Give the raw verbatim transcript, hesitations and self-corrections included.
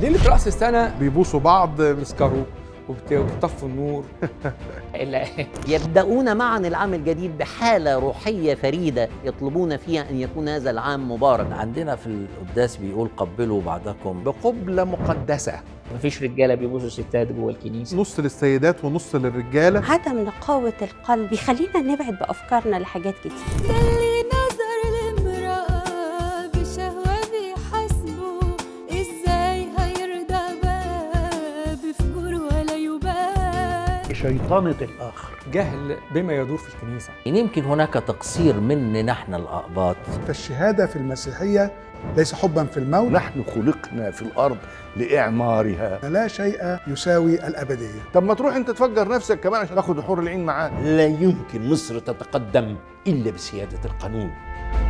ليله راس السنه بيبوسوا بعض، بيسكروا وبتطفوا النور. يبدأون معا العام الجديد بحالة روحية فريدة يطلبون فيها أن يكون هذا العام مبارك. عندنا في القداس بيقول قبلوا بعضكم بقبلة مقدسة. مفيش رجاله بيبوسوا ستات جوه الكنيسه، نص للسيدات ونص للرجالة. عدم نقاوة القلب يخلينا نبعد بأفكارنا لحاجات كتير. اللي نظر لامرأة بشهوة بيحاسبه، ازاي هيرضى بقى بفجور ولا يبالي؟ شيطنة الآخر، جهل بما يدور في الكنيسه. يمكن هناك تقصير مننا نحن الأقباط. فالشهادة في المسيحية ليس حبا في الموت، نحن خلقنا في الأرض لإعمارها، لا شيء يساوي الأبدية. طب ما تروح أنت تفجر نفسك كمان عشان تاخد حور العين معاك. لا يمكن مصر تتقدم إلا بسيادة القانون.